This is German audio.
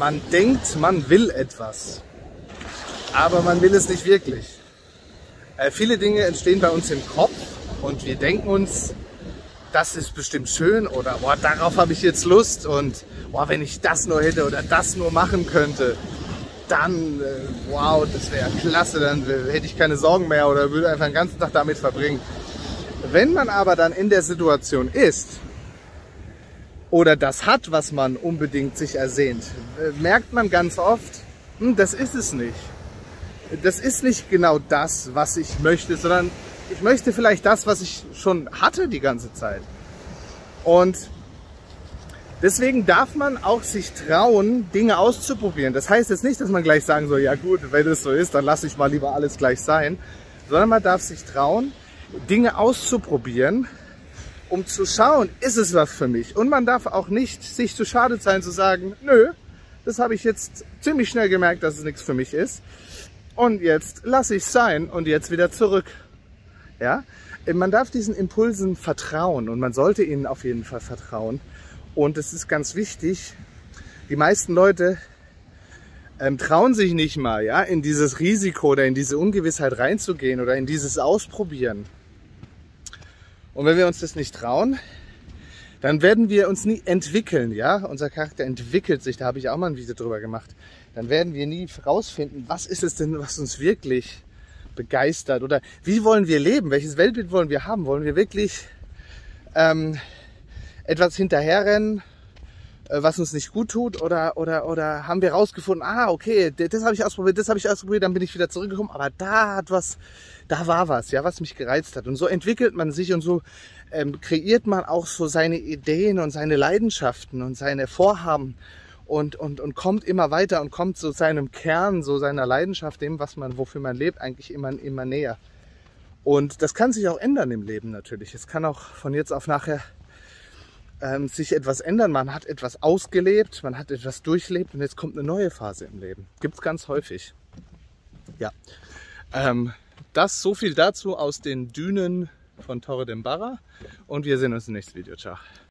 Man denkt, man will etwas, aber man will es nicht wirklich. Viele Dinge entstehen bei uns im Kopf und wir denken uns, das ist bestimmt schön oder boah, darauf habe ich jetzt Lust und boah, wenn ich das nur hätte oder das nur machen könnte, dann wow, das wäre klasse, dann hätte ich keine Sorgen mehr oder würde einfach den ganzen Tag damit verbringen. Wenn man aber dann in der Situation ist oder das hat, was man unbedingt sich ersehnt, merkt man ganz oft, das ist es nicht. Das ist nicht genau das, was ich möchte, sondern ich möchte vielleicht das, was ich schon hatte die ganze Zeit. Und deswegen darf man auch sich trauen, Dinge auszuprobieren. Das heißt jetzt nicht, dass man gleich sagen soll, ja gut, wenn es so ist, dann lasse ich mal lieber alles gleich sein. Sondern man darf sich trauen, Dinge auszuprobieren, um zu schauen, ist es was für mich. Und man darf auch nicht sich zu schade sein zu sagen, nö, das habe ich jetzt ziemlich schnell gemerkt, dass es nichts für mich ist. Und jetzt lasse ich es sein und jetzt wieder zurück. Ja? Man darf diesen Impulsen vertrauen und man sollte ihnen auf jeden Fall vertrauen. Und es ist ganz wichtig, die meisten Leute trauen sich nicht mal, ja, in dieses Risiko oder in diese Ungewissheit reinzugehen oder in dieses Ausprobieren. Und wenn wir uns das nicht trauen, dann werden wir uns nie entwickeln, ja. Unser Charakter entwickelt sich, da habe ich auch mal ein Video drüber gemacht. Dann werden wir nie herausfinden, was ist es denn, was uns wirklich begeistert oder wie wollen wir leben, welches Weltbild wollen wir haben, wollen wir wirklich etwas hinterherrennen, was uns nicht gut tut oder haben wir herausgefunden, okay, das habe ich ausprobiert, dann bin ich wieder zurückgekommen, aber da war was, ja, was mich gereizt hat. Und so entwickelt man sich und so kreiert man auch so seine Ideen und seine Leidenschaften und seine Vorhaben und kommt immer weiter und kommt so seinem Kern, so seiner Leidenschaft, dem, wofür man lebt, eigentlich immer näher. Und das kann sich auch ändern im Leben natürlich. Es kann auch von jetzt auf nachher sich etwas ändern. Man hat etwas ausgelebt, man hat etwas durchlebt und jetzt kommt eine neue Phase im Leben. Gibt es ganz häufig. Ja, so viel dazu aus den Dünen von Torredembarra und wir sehen uns im nächsten Video. Ciao.